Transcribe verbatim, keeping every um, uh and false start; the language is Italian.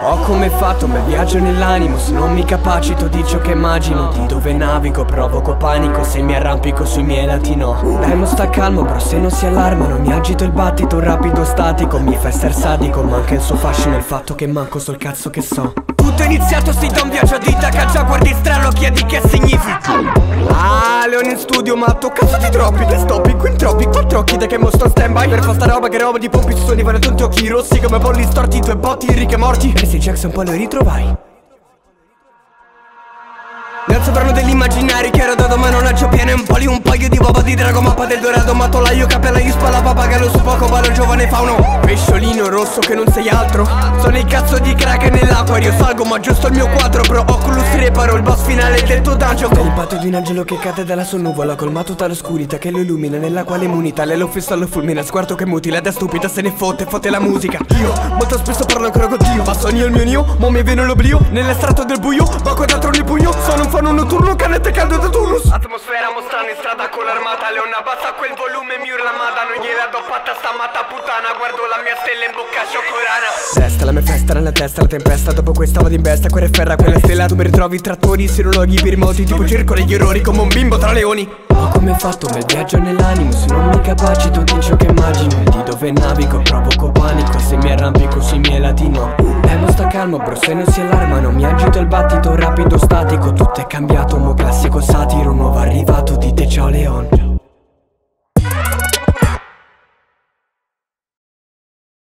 Ho come fatto un bel viaggio nell'animo, se non mi capacito di ciò che immagino. Di dove navigo, provoco panico, se mi arrampico sui miei lati no. Dai mo sta calmo bro, se non si allarmano. Mi agito il battito, rapido statico. Mi fa essere sadico, ma anche il suo fascino il fatto che manco sul cazzo che so. Tutto è iniziato, sei da un viaggio a Itaca. Già guardi strano, chiedi che significa. Ah, Leone in studio, matto, cazzo ti troppi. Che stoppi, qui in troppi, quattro occhi da che mostro stand by. Per fa sta roba che roba di pompi, ci sono i tutti occhi rossi come polli storti, due botti, ricche morti. Percy Jackson poi lo ritrovai. Nel sovrano dell'immaginario che ero dato ma non agio pieno un po' lì un paio di uova di drago, mappa del dorato, mattolaio, capellaio, spalla, papagallo su poco, valo giovane fauno. Pesciolino rosso che non sei altro, sono il cazzo di crack nell'acquario. Salgo ma giusto il mio quadro bro, Oculus reparo, il boss finale del tuo dungeon. Il patto di un angelo che cade dalla sua nuvola, colmato dall'oscurità che lo illumina, nella quale immunità. Lei lo fissa, lo fulmina, sguardo che mutila, da stupida se ne fotte, fotte la musica. Io molto spesso parlo ancora con Dio, ma sogno il mio nio, mo mi viene l'oblio, nell'estratto del buio, baco da trono il pugno, sono un fano notturno, canette caldo da turnus. Atmosfera mostrando in strada con l'armata, leona bassa quel volume mi urla mata. Non gliela do fatta sta matta puttana, guardo la mia stella in bocca scioccolana. Testa, la mia festa nella testa, la tempesta, dopo questa vado in bestia, quella è ferra, quella stella. Tu mi ritrovi trattori, sirologhi per i moti, tipo circo degli errori come un bimbo tra leoni. Ho come fatto un bel viaggio nell'animo, se non mi capacito di ciò che immagino. E di dove navigo, provoco panico, se mi arrampico sui miei lati no. Eh mo sta calmo bro, se non si allarmano. Mi agito il battito, rapido, statico. Tutto è cambiato, mo classico satiro, nuovo arrivato, dite ciao Leon.